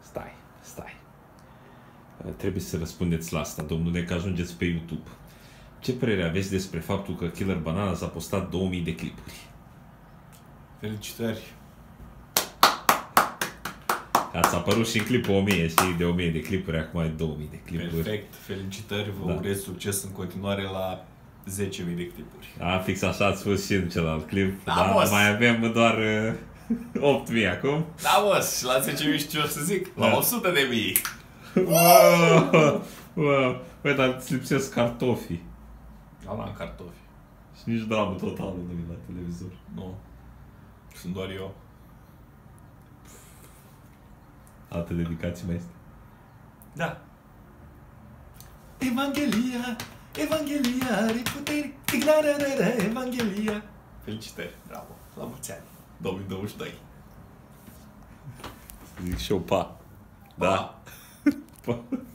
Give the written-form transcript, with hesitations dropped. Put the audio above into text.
Stai. Trebuie să răspundeți la asta, domnule, că ajungeți pe YouTube. Ce părere aveți despre faptul că Killer Bananas a postat 2000 de clipuri? Felicitări! Ați apărut și în clipul 1000 și de 1000 de clipuri, acum ai 2000 de clipuri. Perfect, felicitări, vă urez succes în continuare la 10.000 de clipuri. Fix așa ați spus și în celălalt clip, da, mai avem doar 8000 acum. Da, boss, și la 10.000 știu ce o să zic, la 100.000. Wow. Băi, dar îți lipsesc cartofii. Am cartofi. Și nici dramă totală nu vin la televizor. Nu. Sunt doar eu. Alte dedicații mai este? Da. Evanghelia, are puteri, Evanghelia. Felicitări, bravo, la mulți ani, 2022. Zic și eu pa. Da. Pa.